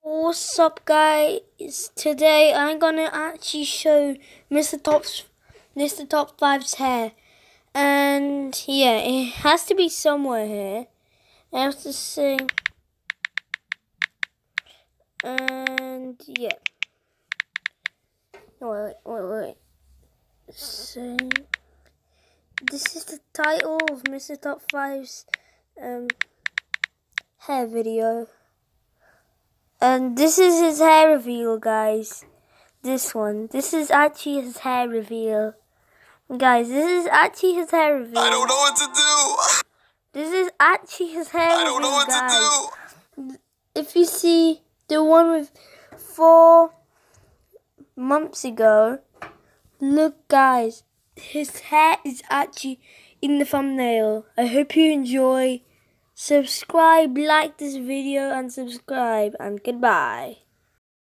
What's up, guys? Today I'm gonna actually show Mr. Top 5's hair, and yeah, it has to be somewhere here. I have to sing, and yeah. Wait. Sing. This is the title of Mr. Top 5's hair video. And this is his hair reveal, guys. This is actually his hair reveal. Guys, this is actually his hair reveal. I don't know what to do. This is actually his hair reveal, I don't know what to do. If you see the one with 4 months ago, look, guys, his hair is actually in the thumbnail. I hope you enjoy. Subscribe, like this video, and subscribe, and goodbye.